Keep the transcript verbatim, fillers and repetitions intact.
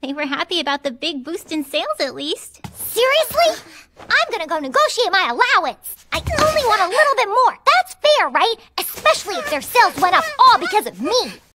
They were happy about the big boost in sales, at least. Seriously? I'm gonna go negotiate my allowance. I only want a little bit more. That's fair, right? Especially if their sales went up all because of me.